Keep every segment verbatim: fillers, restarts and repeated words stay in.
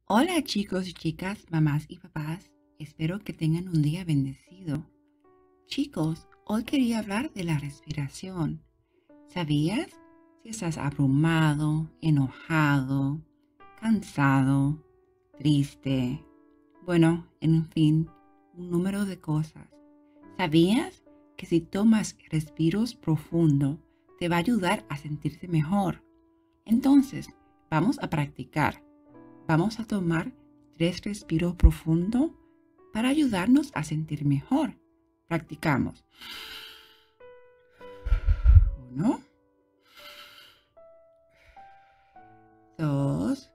Hola chicos y chicas, mamás y papás, espero que tengan un día bendecido. Chicos, hoy quería hablar de la respiración. ¿Sabías? Si estás abrumado, enojado, cansado, triste, bueno, en fin, un número de cosas. ¿Sabías que si tomas respiros profundos te va a ayudar a sentirte mejor? Entonces, vamos a practicar. Vamos a tomar tres respiros profundos para ayudarnos a sentir mejor. Practicamos. Uno, dos,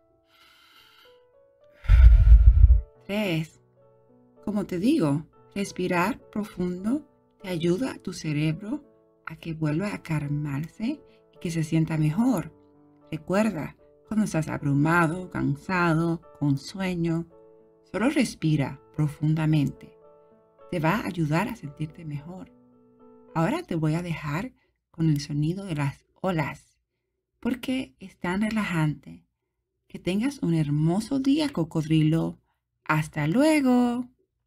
tres. Como te digo, respirar profundo te ayuda a tu cerebro a que vuelva a calmarse y que se sienta mejor. Recuerda, cuando estás abrumado, cansado, con sueño, solo respira profundamente. Te va a ayudar a sentirte mejor. Ahora te voy a dejar con el sonido de las olas, porque es tan relajante. Que tengas un hermoso día, cocodrilo. ¡Hasta luego!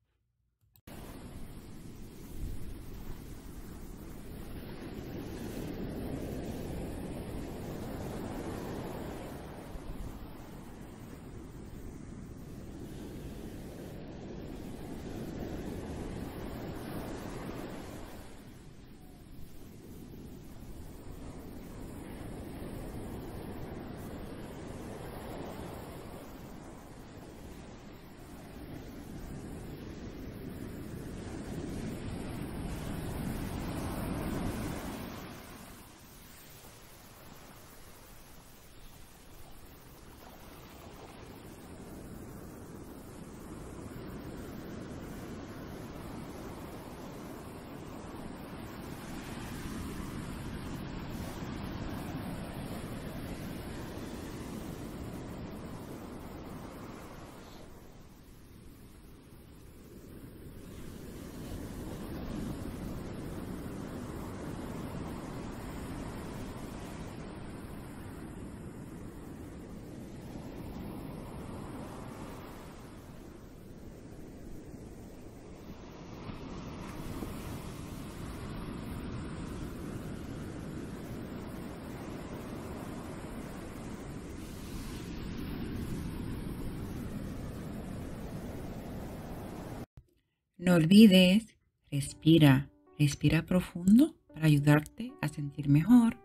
No olvides, respira, respira profundo para ayudarte a sentir mejor.